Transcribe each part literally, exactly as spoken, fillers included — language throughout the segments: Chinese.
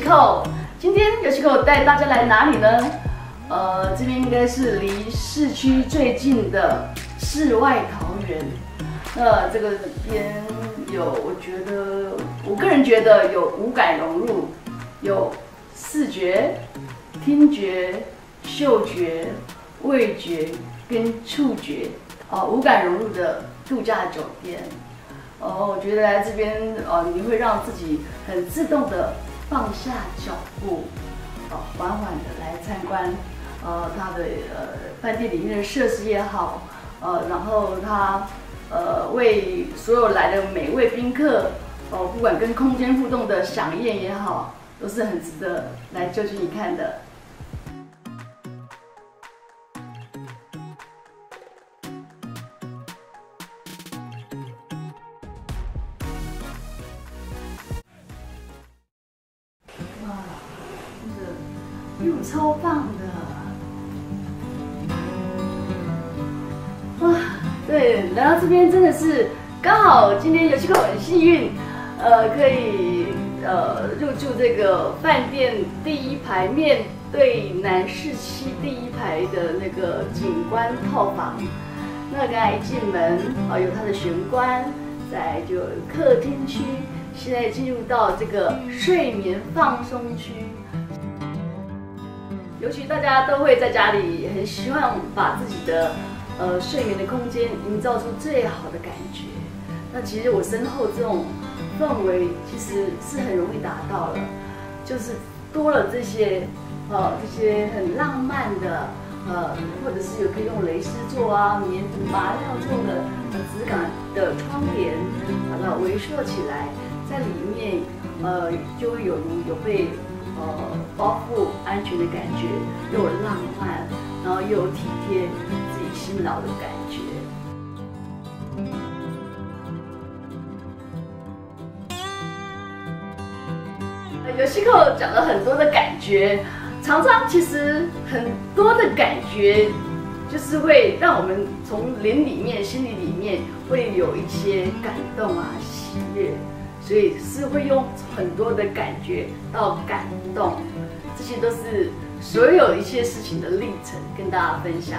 Yoshiko， 今天 Yoshiko 带大家来哪里呢？呃，这边应该是离市区最近的世外桃源。那这个边有，我觉得，我个人觉得有五感融入，有视觉、听觉、嗅觉、味觉跟触觉，哦，五感融入的度假酒店。哦，我觉得来这边哦，你会让自己很自动的放下脚步，哦，缓缓的来参观，呃，它的呃饭店里面的设施也好，呃，然后它呃为所有来的每位宾客，哦，不管跟空间互动的飨宴也好，都是很值得来就近一看的。view 超棒的，哇！对，来到这边真的是刚好今天Yoshiko很幸运，呃，可以呃入住这个饭店第一排面对南市区第一排的那个景观套房。那刚才一进门，啊、呃，有它的玄关，再来就有客厅区，现在进入到这个睡眠放松区。尤其大家都会在家里很希望把自己的呃睡眠的空间营造出最好的感觉。那其实我身后这种氛围其实是很容易达到了，就是多了这些呃这些很浪漫的呃，或者是有可以用蕾丝做啊、棉麻料做的呃质感的窗帘，把它围缩起来，在里面呃就会有有被。呃，包覆安全的感觉，又有浪漫，然后又有体贴自己辛劳的感觉。Yoshiko讲了很多的感觉，常常其实很多的感觉，就是会让我们从灵里面、心里里面会有一些感动啊、喜悦。所以是会用很多的感觉到感动，这些都是所有一些事情的历程，跟大家分享。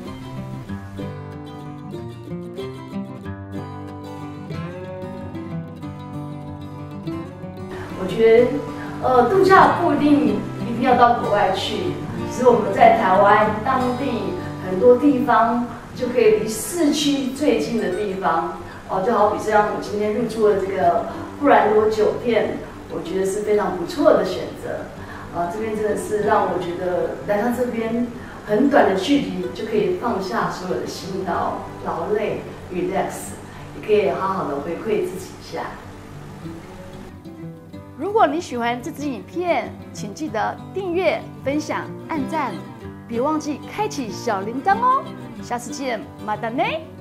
我觉得，呃，度假不一定一定要到国外去，其实我们在台湾当地很多地方就可以离市区最近的地方。哦，就好比像我今天入住的这个布兰朵酒店，我觉得是非常不错的选择。啊，这边真的是让我觉得来到这边很短的距离就可以放下所有的辛劳、劳累、relax， 也可以好好的回馈自己一下。如果你喜欢这支影片，请记得订阅、分享、按赞，别忘记开启小铃铛哦。下次见，马达内。